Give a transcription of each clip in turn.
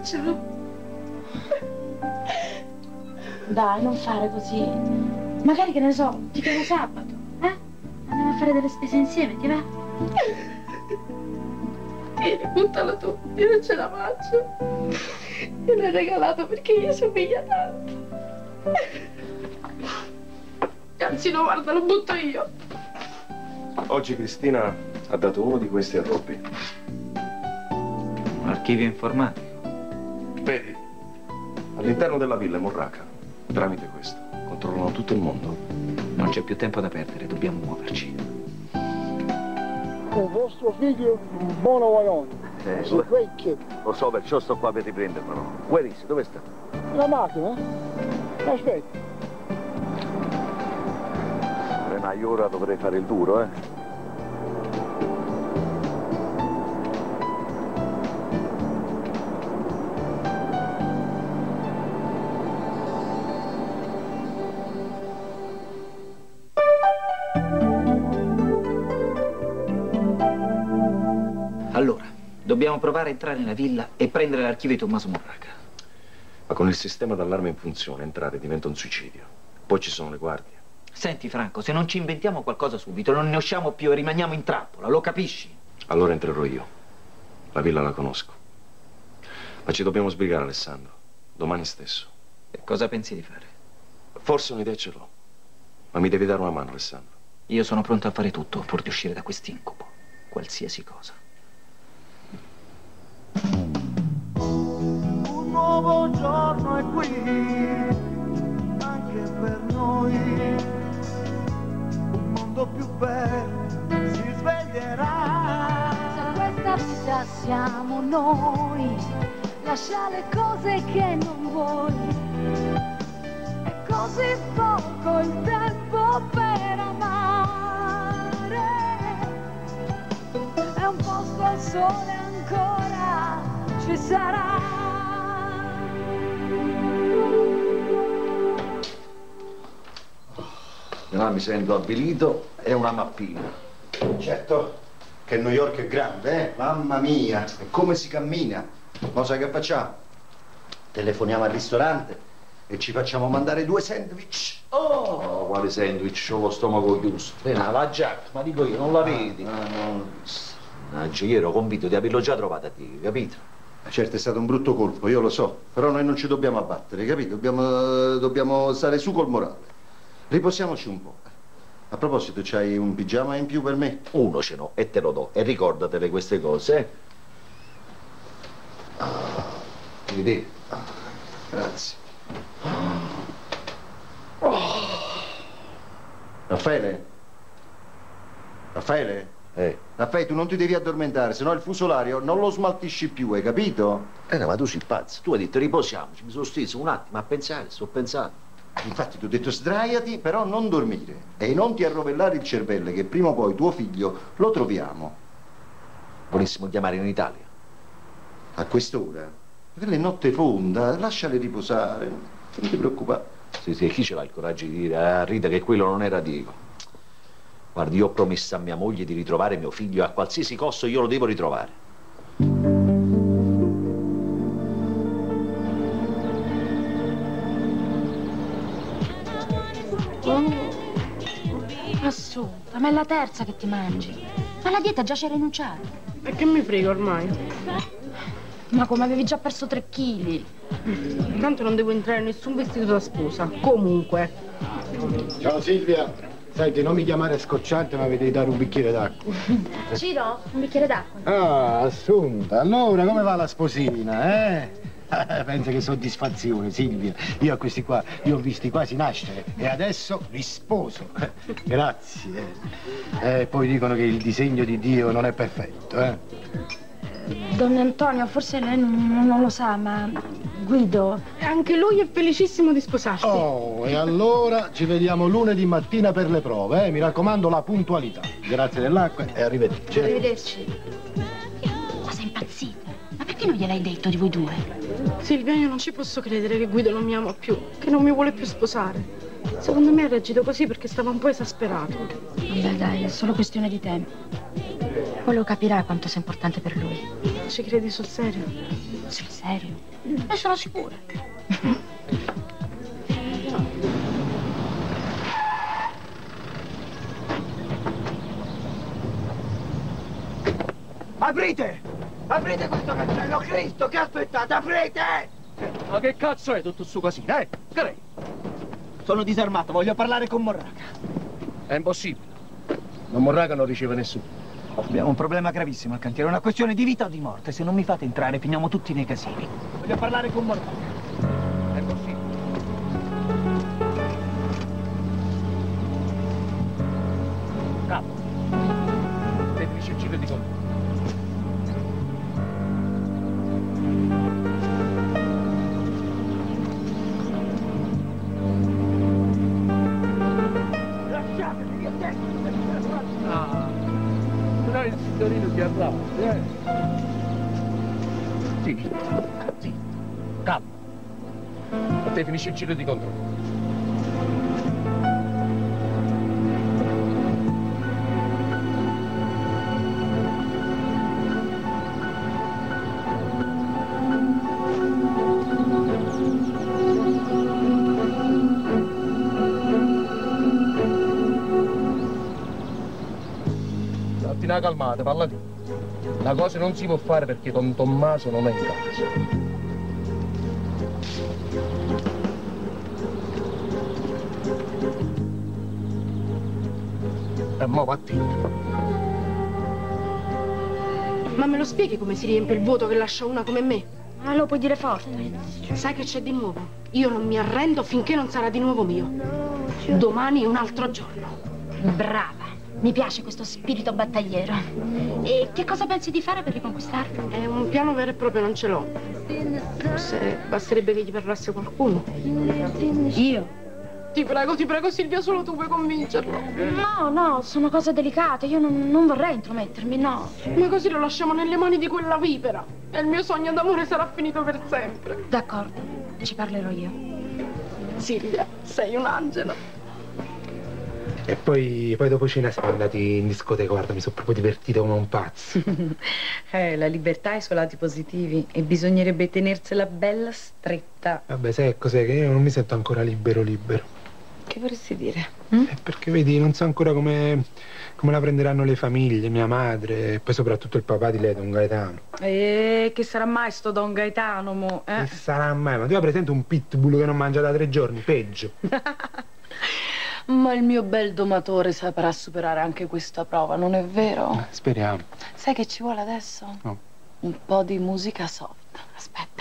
bacialo. Dai, non fare così. Magari, che ne so, ti chiamo sabato, eh? Andiamo a fare delle spese insieme, ti va? Vieni, buttalo tu, io non ce la faccio. Me l'hai regalato perché gli somiglia tanto. Anzi, no, guarda, lo butto io. Oggi Cristina ha dato uno di questi a Robby. Un archivio informatico. Vedi, all'interno della villa Morraca, tramite questo, controllano tutto il mondo. Non c'è più tempo da perdere, dobbiamo muoverci. Il vostro figlio è un buono vagone. È un great kid. Lo so, perciò sto qua per riprendermelo. Where is? Dove sta? La macchina? Aspetta. Ma io ora dovrei fare il duro, eh? Allora, dobbiamo provare a entrare nella villa e prendere l'archivio di Tommaso Morraca. Ma con il sistema d'allarme in funzione, entrare diventa un suicidio. Poi ci sono le guardie. Senti, Franco, se non ci inventiamo qualcosa subito, non ne usciamo più e rimaniamo in trappola, lo capisci? Allora entrerò io. La villa la conosco. Ma ci dobbiamo sbrigare, Alessandro. Domani stesso. E cosa pensi di fare? Forse un'idea ce l'ho. Ma mi devi dare una mano, Alessandro. Io sono pronto a fare tutto pur di uscire da quest'incubo. Qualsiasi cosa. Un nuovo giorno è qui, anche per noi. Un mondo più bello si sveglierà. Se questa vita siamo noi, lascia le cose che non vuoi. È così poco il tempo per amare. È un posto al sole ancora ci sarà. Là mi sento avvilito e una mappina. Certo che New York è grande, eh? Mamma mia, e come si cammina? Ma sai che facciamo? Telefoniamo al ristorante e ci facciamo mandare 2 sandwich. Oh, quale sandwich? Ho lo stomaco chiuso. La giacca, ma dico io, non la vedi? Io ero convinto di averlo già trovato a te, capito? Certo è stato un brutto colpo, io lo so, però noi non ci dobbiamo abbattere, capito? Dobbiamo stare su col morale. Riposiamoci un po'. A proposito, c'hai un pigiama in più per me? Uno ce n'ho e te lo do. E ricordatele queste cose, eh? Vedi? Grazie. Raffaele? Raffaele? Raffaele, tu non ti devi addormentare, sennò il fuso orario non lo smaltisci più, hai capito? No, ma tu sei pazzo. Tu hai detto riposiamoci, mi sono steso un attimo a pensare, sto pensando. Infatti ti ho detto sdraiati, però non dormire. E non ti arrovellare il cervello, che prima o poi tuo figlio lo troviamo. Volessimo chiamare in Italia? A quest'ora? Quella è notte fonda, lasciale riposare, non ti preoccupare. Sì, chi ce l'ha il coraggio di dire a Rita che quello non era Diego? Guardi, io ho promesso a mia moglie di ritrovare mio figlio e a qualsiasi costo io lo devo ritrovare. Assunta, ma è la terza che ti mangi. Ma la dieta già c'è rinunciato. E che mi frega ormai? Ma come avevi già perso 3 chili? Tanto non devo entrare in nessun vestito da sposa. Comunque. Ciao Silvia. Senti, non mi chiamare scocciante, ma mi devi dare un bicchiere d'acqua. Ciro, un bicchiere d'acqua. Ah, Assunta. Allora, come va la sposina, eh? Pensa che soddisfazione, Silvia. Io a questi qua, li ho visti quasi nascere e adesso li sposo. Grazie. Poi dicono che il disegno di Dio non è perfetto, eh? Don Antonio, forse lei non lo sa, ma Guido... Anche lui è felicissimo di sposarsi. Oh, e allora ci vediamo lunedì mattina per le prove, eh? Mi raccomando, la puntualità. Grazie dell'acqua e arrivederci. Arrivederci. Ma sei impazzita? Ma perché non gliel'hai detto di voi due? Silvia, io non ci posso credere che Guido non mi ama più, che non mi vuole più sposare. Secondo me ha reagito così perché stava un po' esasperato. Vabbè, dai, è solo questione di tempo. Poi lo capirà quanto sia importante per lui. Ci credi sul serio? Sul serio? Ne sono sicura. Aprite! Aprite questo cancello, Cristo! Che aspettate? Aprite! Ma che cazzo è tutto sto casino, eh? Che lei? Sono disarmato, voglio parlare con Morraca. È impossibile. Non Morraca non riceve nessuno. Abbiamo un problema gravissimo al cantiere, una questione di vita o di morte. Se non mi fate entrare, finiamo tutti nei casini. Voglio parlare con Morraca. È impossibile. Capo. Definisci il giro di conto. Il signorino si arrabbia, eh? Sì, sì, calma. A te finisce il giro di controllo. Calmate, parla tu. La cosa non si può fare perché Don Tommaso non è in casa. E mo vattene. Ma me lo spieghi come si riempie il vuoto che lascia una come me? Ma lo puoi dire forte. Sai che c'è di nuovo? Io non mi arrendo finché non sarà di nuovo mio. Domani è un altro giorno. Brava. Mi piace questo spirito battagliero. E che cosa pensi di fare per riconquistarlo? È un piano vero e proprio, non ce l'ho. Forse basterebbe che gli parlasse qualcuno. Io? Ti prego, Silvia, solo tu puoi convincerlo. No, sono cose delicate. Io non vorrei intromettermi, no. Ma così lo lasciamo nelle mani di quella vipera. E il mio sogno d'amore sarà finito per sempre. D'accordo, ci parlerò io. Silvia, sei un angelo. E poi dopo cena siamo andati in discoteca, guarda, mi sono proprio divertito come un pazzo. La libertà ha i suoi lati positivi e bisognerebbe tenersela bella stretta. Vabbè, sai cos'è? Che io non mi sento ancora libero. Che vorresti dire? Perché vedi, non so ancora come la prenderanno le famiglie, mia madre, e poi soprattutto il papà di lei, Don Gaetano. Che sarà mai sto Don Gaetano, mo? Che sarà mai? Ma tu hai presente un pitbull che non mangia da 3 giorni? Peggio. Ma il mio bel domatore saprà superare anche questa prova, non è vero? Speriamo. Sai che ci vuole adesso? No. Un po' di musica soft. Aspetta.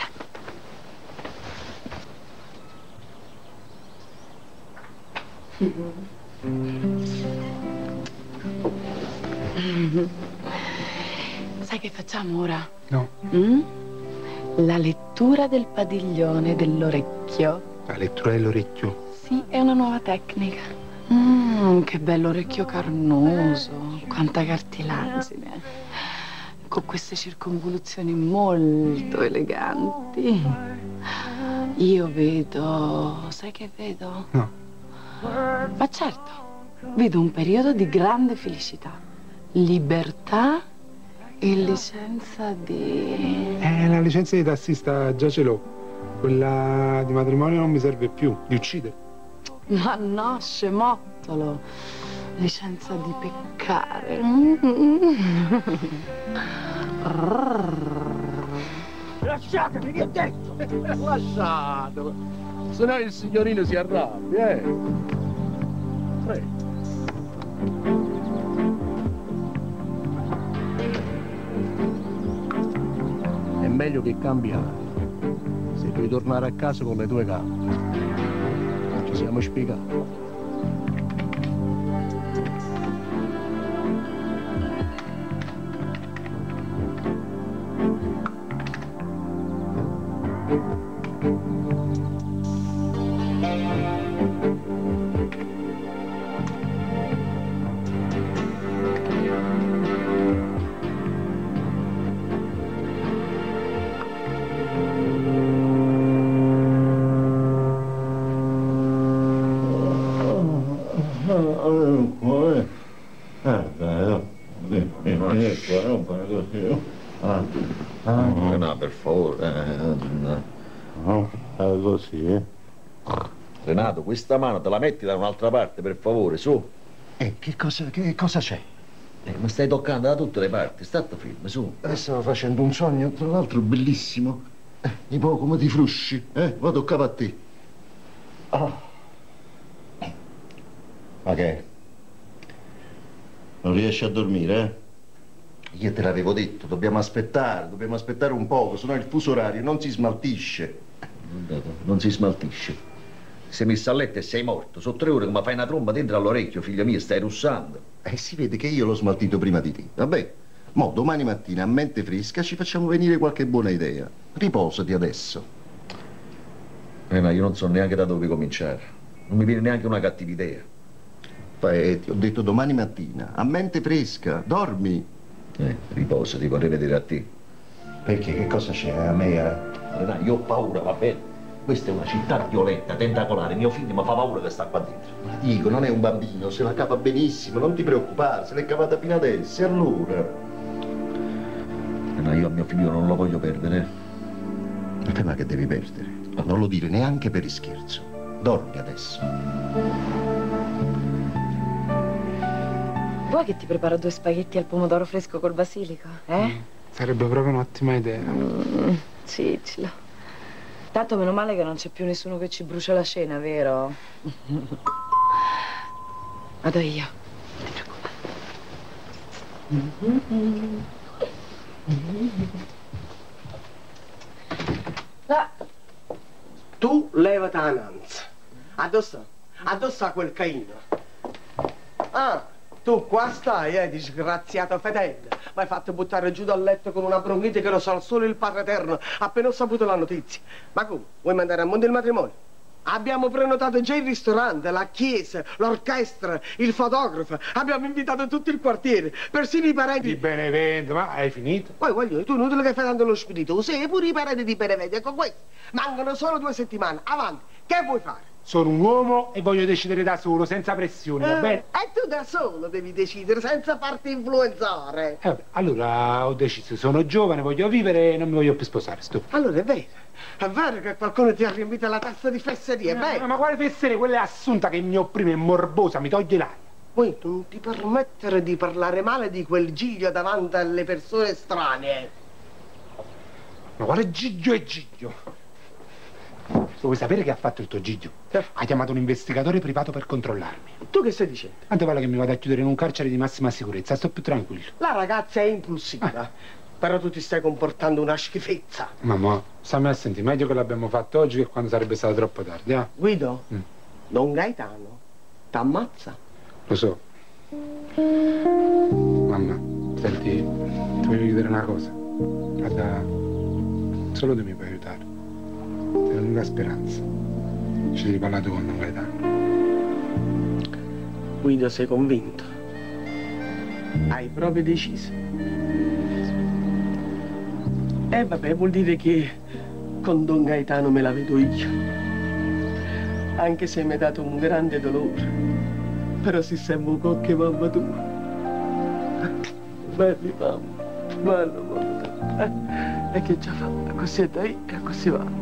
Sai che facciamo ora? No. La lettura del padiglione dell'orecchio. La lettura dell'orecchio? Sì, è una nuova tecnica. Che bello orecchio carnoso, quanta cartilagine. Con queste circonvoluzioni molto eleganti. Io vedo... Sai che vedo? No. Ma certo, vedo un periodo di grande felicità, libertà e licenza di... La licenza di tassista già ce l'ho. Quella di matrimonio non mi serve più, di uccidere. Ma no, scemottolo. Licenza di peccare. Lasciatemi, vi ho detto! Lasciatelo! Se no il signorino si arrabbia, eh! Prego. È meglio che cambi aria. Se puoi tornare a casa con le tue gambe. Ci siamo spiegati. Non fare così. Renato, per favore. No, così, Renato, questa mano te la metti da un'altra parte, per favore, su. Che cosa c'è? Mi stai toccando da tutte le parti, state fermo, su. Stavo facendo un sogno, tra l'altro bellissimo. Un po' come ti frusci, Va, toccava a te. Ma che è? Non riesci a dormire, Io te l'avevo detto, dobbiamo aspettare un poco, sennò il fuso orario non si smaltisce. Non si smaltisce. Sei messo a letto e sei morto. Sono 3 ore che mi fai una tromba dentro all'orecchio, figlio mio, stai russando. Si vede che io l'ho smaltito prima di te. Vabbè, mo domani mattina a mente fresca ci facciamo venire qualche buona idea. Riposati adesso. Ma io non so neanche da dove cominciare. Non mi viene neanche una cattiva idea. Ti ho detto domani mattina, a mente fresca, dormi. Riposati, vorrei vedere a te. Perché? Che cosa c'è a me? Renato, io ho paura, va bene. Questa è una città violenta, tentacolare. Mio figlio mi fa paura che sta qua dentro. Ma dico, non è un bambino, se la cava benissimo, non ti preoccupare, se l'è cavata fino adesso, e allora? Io a mio figlio non lo voglio perdere. Ma te ma che devi perdere? Non lo dire neanche per scherzo. Dormi adesso. Vuoi che ti preparo 2 spaghetti al pomodoro fresco col basilico, Sarebbe proprio un'ottima idea. Sì, ce l'ho. Tanto meno male che non c'è più nessuno che ci brucia la cena, vero? Vado io, non ti preoccupare. Tu levati annanzi. Addosso a quel Caino. Tu qua stai, disgraziato fedele. Mi hai fatto buttare giù dal letto con una bronchite che lo sa solo il Padre Eterno, appena ho saputo la notizia. Ma come? Vuoi mandare a mondo il matrimonio? Abbiamo prenotato già il ristorante, la chiesa, l'orchestra, il fotografo. Abbiamo invitato tutto il quartiere, persino i parenti. Di Benevento, ma hai finito? Poi voglio, tu inutile che fai tanto lo spirito, sei pure i parenti di Benevento. Ecco questo. Mancano solo 2 settimane. Avanti, che vuoi fare? Sono un uomo e voglio decidere da solo, senza pressione, va bene? E tu da solo devi decidere, senza farti influenzare. Vabbè, allora ho deciso, sono giovane, voglio vivere e non mi voglio più sposare, stop. Allora è vero che qualcuno ti ha riempito la testa di fesserie, è vero? Ma quale fesserie? Quella è assunta che mi opprime, è morbosa, mi toglie l'aria. Poi non ti permettere di parlare male di quel Giglio davanti alle persone estranee. Ma quale Giglio è Giglio? Vuoi sapere che ha fatto il tuo Giglio? Ha chiamato un investigatore privato per controllarmi. Tu che stai dicendo? Tanto vale che mi vado a chiudere in un carcere di massima sicurezza, sto più tranquillo. La ragazza è impulsiva, però tu ti stai comportando una schifezza. Mamma, stammi a sentire, meglio che l'abbiamo fatto oggi che quando sarebbe stato troppo tardi, Guido, Don Gaetano t'ammazza. Lo so. Mamma, senti, ti voglio chiedere una cosa. Guarda, solo tu mi puoi aiutare. È l'unica speranza. Ci devi parlare tu con Don Gaetano. Guido, sei convinto? Hai proprio deciso? Vabbè, vuol dire che con Don Gaetano me la vedo io. Anche se mi hai dato un grande dolore. Però si sembra che mamma tua. Belli mamma, bello mamma. E che già fa? Così è dai e così va.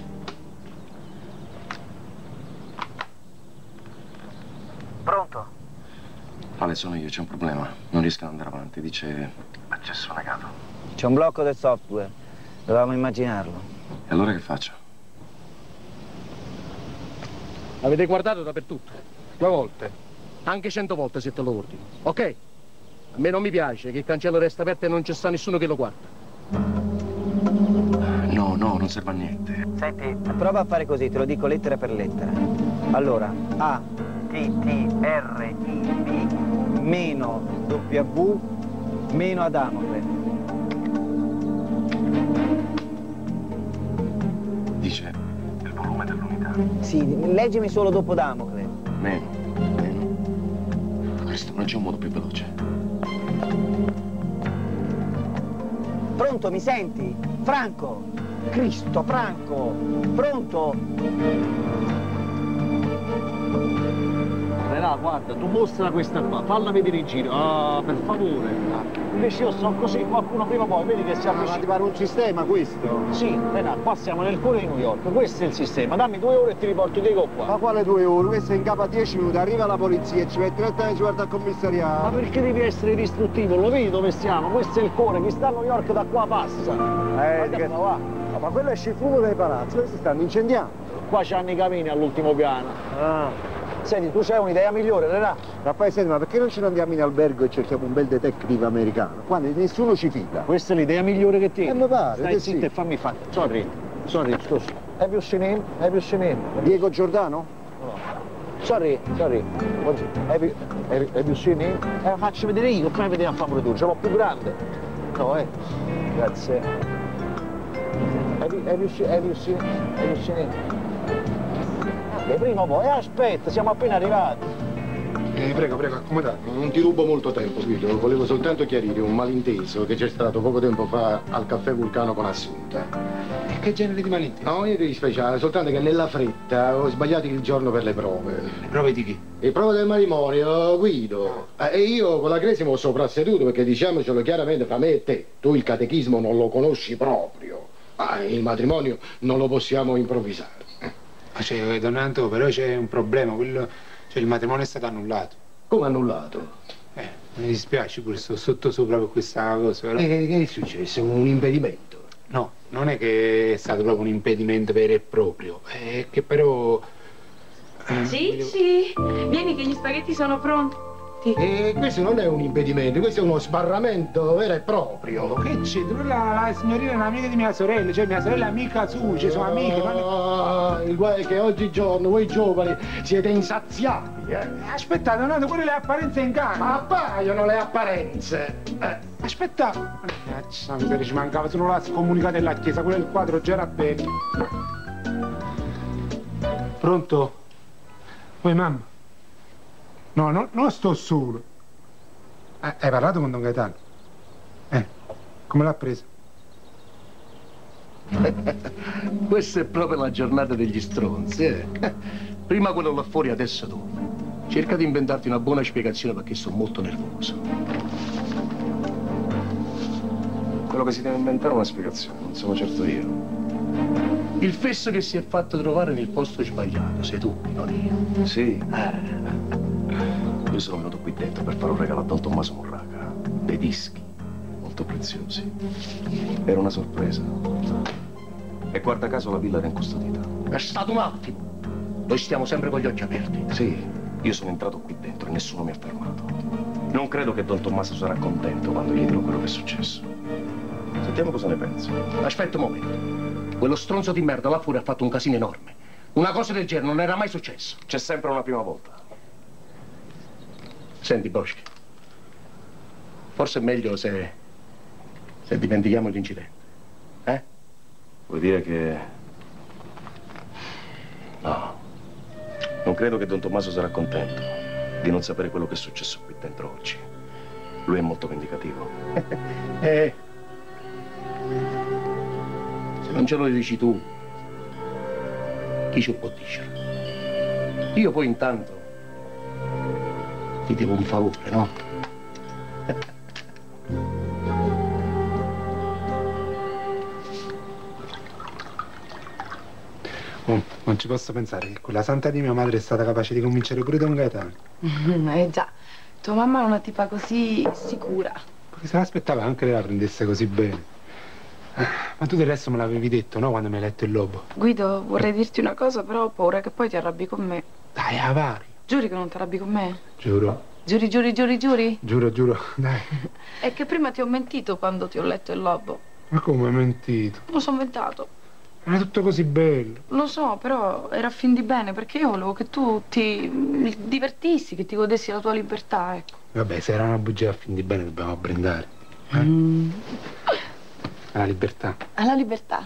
Pronto? Ale, sono io, c'è un problema. Non riesco ad andare avanti, dice accesso negato. C'è un blocco del software. Dovevamo immaginarlo. E allora che faccio? Avete guardato dappertutto, 2 volte, anche 100 volte se te lo ordino, ok? A me non mi piace che il cancello resta aperto e non c'è sta nessuno che lo guarda. No, non serve a niente. Senti, prova a fare così, te lo dico lettera per lettera. Allora, A, T, T, R, I, B, meno W, meno Adamocle. Dice il volume dell'unità. Sì, leggimi solo dopo Damocle. Meno. Questo non c'è un modo più veloce. Pronto, mi senti? Franco! Cristo, Franco! Pronto? Renato. Tenà, guarda, tu mostra questa qua, falla vedere in giro. Ah, per favore. Invece io sto così, qualcuno prima o poi, vedi che si avvicina. Ma ti pare un sistema questo? Sì, Tenà, qua siamo nel cuore di New York, questo è il sistema. Dammi 2 ore e ti riporto Diego qua. Ma quale 2 ore? Questo è in capo a 10 minuti, arriva la polizia e ci mette 30 anni guarda al commissariato. Ma perché devi essere distruttivo? Lo vedi dove siamo? Questo è il cuore, chi sta a New York da qua passa. Va. Ma quello esce il fumo dai palazzi, questi stanno incendiando. Qua c'hanno i camini all'ultimo piano. Ah. Senti, tu c'hai un'idea migliore, Renà? Ma poi senti, ma perché non ce ne andiamo in albergo e cerchiamo un bel detective americano? Quando nessuno ci fida. Questa è l'idea migliore che ti. Mi pare. Stai zitto e fammi fare. Sorry, scusa. Have you seen him? Diego Giordano? No. Sorry. Have you seen him? Faccio vedere io, fai vedere a favore tu, ce l'ho più grande. No, grazie. Have you seen him? Prima o poi, aspetta, siamo appena arrivati. Prego, accomodatevi, non ti rubo molto tempo, Guido. Volevo soltanto chiarire un malinteso che c'è stato poco tempo fa al caffè Vulcano con Assunta. E che genere di malinteso? No, niente di speciale, soltanto che nella fretta ho sbagliato il giorno per le prove. Le prove di chi? Le prove del matrimonio, Guido. E io con la Cresimo ho soprasseduto perché diciamocelo chiaramente fra me e te. Tu il catechismo non lo conosci proprio. Ma il matrimonio non lo possiamo improvvisare. Ma c'è, Don Anto, però c'è un problema, cioè il matrimonio è stato annullato. Come annullato? Mi dispiace pure, sto sotto sopra per questa cosa, però... Che è successo? Un impedimento? No, non è che è stato proprio un impedimento vero e proprio, è che però... Sì, vieni che gli spaghetti sono pronti. Questo non è un impedimento, questo è uno sbarramento vero e proprio. Che c'è? La signorina è un'amica di mia sorella, cioè mia sorella è amica sua, ci sono amiche. Il guai è che oggigiorno voi giovani siete insaziabili, Aspettate, Donato, quelle le apparenze ingannano. Ma appaiono le apparenze. Aspetta. Miseria, ci mancava solo la scomunicata della chiesa, quello del quadro già era bello. Pronto? Poi mamma? No, non sto solo. Hai parlato con Don Gaetano? Come l'ha presa? Questa è proprio la giornata degli stronzi, Prima quello là fuori, adesso tu. Cerca di inventarti una buona spiegazione perché sono molto nervoso. Quello che si deve inventare è una spiegazione, non sono certo io. Il fesso che si è fatto trovare nel posto sbagliato, sei tu, non io. Sì. Io sono venuto qui dentro per fare un regalo a Don Tommaso Morraca. Dei dischi, molto preziosi. Era una sorpresa. E guarda caso la villa era incustodita. È stato un attimo. Noi stiamo sempre con gli occhi aperti. Sì, io sono entrato qui dentro e nessuno mi ha fermato. Non credo che Don Tommaso sarà contento quando gli dirò quello che è successo. Sentiamo cosa ne pensi. Aspetta un momento. Quello stronzo di merda là fuori ha fatto un casino enorme. Una cosa del genere non era mai successo. C'è sempre una prima volta. Senti, Boschi, forse è meglio se dimentichiamo l'incidente. Vuoi dire che... No. Non credo che Don Tommaso sarà contento di non sapere quello che è successo qui dentro oggi. Lui è molto vendicativo. Se non ce lo dici tu, chi ci può dire? Io poi intanto ti devo un favore, no? Non ci posso pensare che quella santa di mia madre è stata capace di convincere pure Don Gaetano. Già, tua mamma è una tipa così sicura. Perché se l'aspettava anche lei la prendesse così bene. Ma tu del resto me l'avevi detto, no? Quando mi hai letto il lobo. Guido, vorrei dirti una cosa, però ho paura che poi ti arrabbi con me. Dai, avari. Giuri che non ti arrabbi con me? Giuro. Giuri? Giuro, dai. È che prima ti ho mentito quando ti ho letto il lobo. Ma come hai mentito? Lo so inventato. Era tutto così bello. Lo so, però era a fin di bene, perché io volevo che tu ti divertissi, che ti godessi la tua libertà, ecco. Vabbè, se era una bugia a fin di bene dobbiamo brindare. Alla libertà. Alla libertà.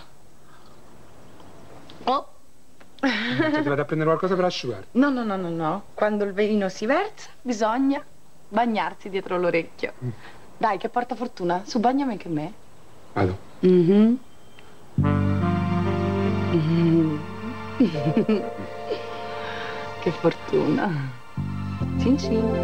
Oh! Cioè, ti vado a prendere qualcosa per asciugare? No. Quando il vino si versa, bisogna bagnarsi dietro l'orecchio. Dai, che porta fortuna. Su, bagnami anche me. Vado. Che fortuna. Cin cin.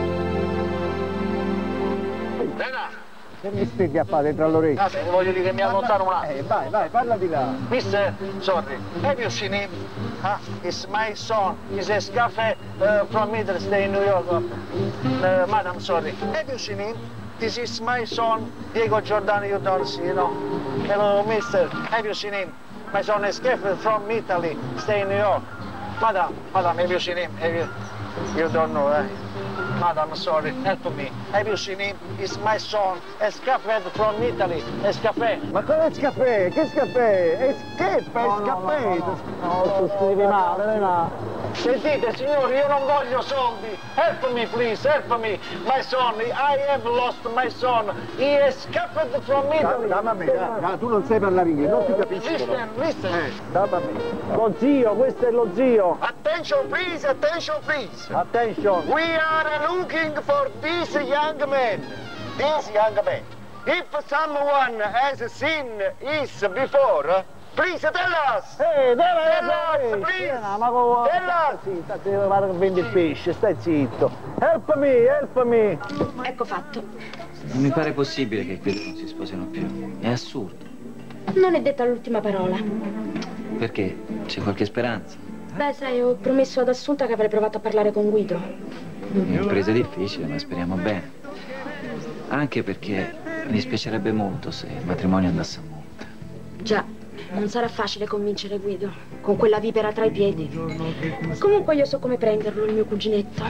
Che mi stai a fare tra l'orecchio? Ah, ti voglio dire che mi allontano un attimo. Vai, parla di là. Mister, sorry, have you seen him? It's my son. He's a cafe from Middle Stay in New York. Madam, sorry. Have you seen him? This is my son, Diego Giordano, you don't see, you know. Hello, mister, have you seen him? My son is cafe from Italy, stay in New York. Madam, have you seen him? You don't know, eh? Madam, sorry, help me. Have you seen him? It's my son, Escapé from Italy, Escapé. Ma cosa è Escapé? Che Escapé? Escapé. No, tu scrivi male, no? Sentite, signori, io non voglio soldi. Help me, please, help me. My son, I have lost my son. He escaped from Italy. Dammi a me, tu non sai parlare inglese, non ti capisco. Listen. Dammi a me. Lo zio, questo è lo zio. Attention, please, attention, please. Attention. We are looking for this young man. This young man. If someone has seen this before, please tell us. Tell us, please. Tell us. Sì, ti pare che vendi il pesce, stai zitto. Help me. Ecco fatto. Non mi pare possibile che quelli non si sposino più. È assurdo. Non è detta l'ultima parola. Perché? C'è qualche speranza? Beh, sai, ho promesso ad Assunta che avrei provato a parlare con Guido. Un'impresa difficile, ma speriamo bene. Anche perché mi dispiacerebbe molto se il matrimonio andasse a monte. Già, non sarà facile convincere Guido, con quella vipera tra i piedi. Comunque io so come prenderlo, il mio cuginetto.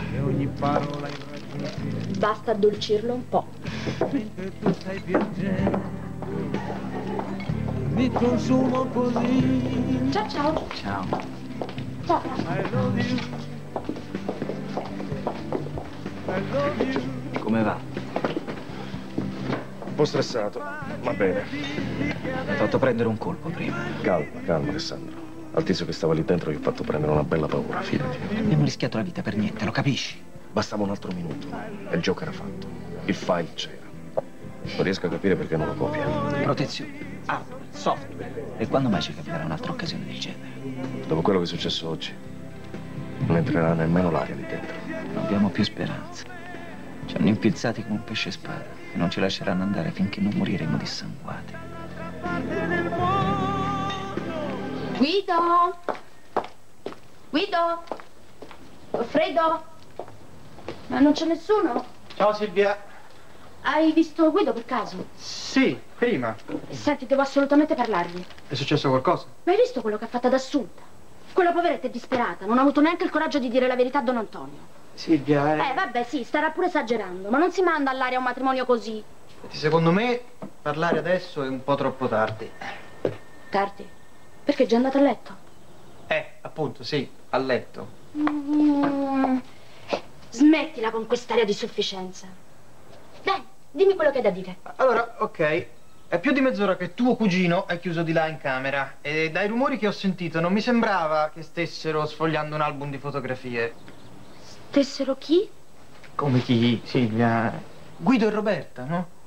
Basta addolcirlo un po'. Mi consumo così. Ciao ciao. Ciao. Ciao. Come va? Un po' stressato, va bene. Mi hai fatto prendere un colpo prima. Calma, Alessandro. Al tizio che stava lì dentro gli ho fatto prendere una bella paura, fidati. Abbiamo rischiato la vita per niente, lo capisci? Bastava un altro minuto e il gioco era fatto. Il file c'era. Non riesco a capire perché non lo copia. Protezione, hardware, software. E quando mai ci capiterà un'altra occasione del genere? Dopo quello che è successo oggi, non entrerà nemmeno l'aria lì dentro. Non abbiamo più speranza. Ci hanno infilzati come un pesce spada e non ci lasceranno andare finché non moriremo dissanguati. Guido! Guido! Freddo! Ma non c'è nessuno? Ciao Silvia. Hai visto Guido per caso? Sì, prima. Senti, devo assolutamente parlargli. È successo qualcosa? Ma hai visto quello che ha fatto ad Assunta? Quella poveretta è disperata, non ha avuto neanche il coraggio di dire la verità a Don Antonio. Silvia, Vabbè, sì, starà pure esagerando, ma non si manda all'aria un matrimonio così. Secondo me parlare adesso è un po' troppo tardi. Tardi? Perché è già andata a letto? Appunto, sì, a letto. Smettila con quest'aria di sufficienza. Dai, dimmi quello che hai da dire. Allora, ok. È più di mezz'ora che tuo cugino è chiuso di là in camera e dai rumori che ho sentito non mi sembrava che stessero sfogliando un album di fotografie. Stessero chi? Come chi, Silvia? Guido e Roberta, no?